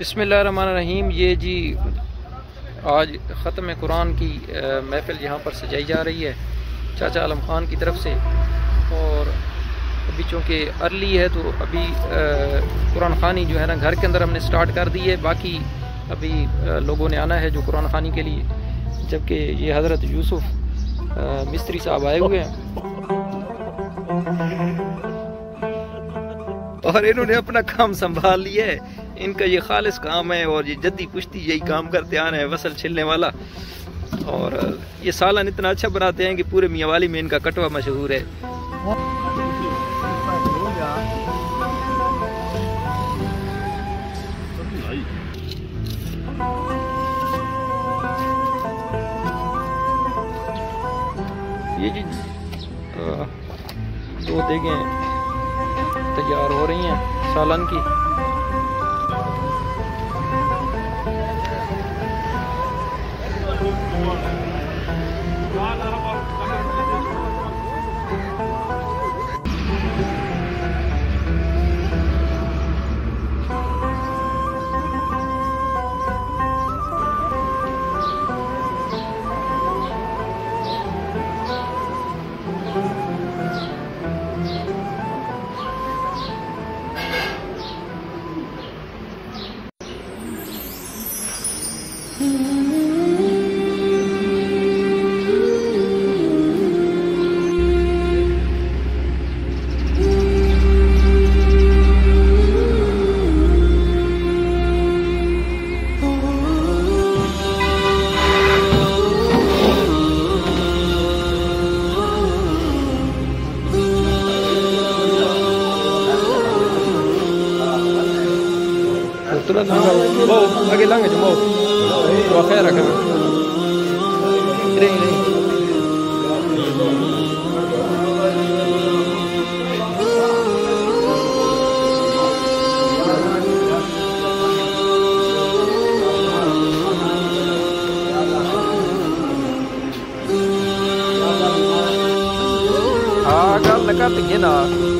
बिस्मिल्लाहिर्रहमानिर्रहीम। ये जी आज ख़त्म कुरान की महफ़िल यहाँ पर सजाई जा रही है चाचा आलम ख़ान की तरफ से। और अभी चूँकि अर्ली है तो अभी कुरान ख़ानी जो है ना घर के अंदर हमने स्टार्ट कर दी है। बाकी अभी लोगों ने आना है जो कुरान ख़ानी के लिए, जबकि ये हज़रत यूसुफ मिस्त्री साहब आए हुए हैं और इन्होंने अपना काम संभाल लिया है। इनका ये खालिस काम है और ये जद्दी पुश्ती यही काम करते आ रहे हैं, वसल छिलने वाला। और ये सालन इतना अच्छा बनाते हैं कि पूरे मियाँवाली में इनका कटवा मशहूर है। ये जी दो देगें तैयार हो रही हैं सालन की। Lagi lang aja mau, dua kira kan? Ini. Agak dekat begini.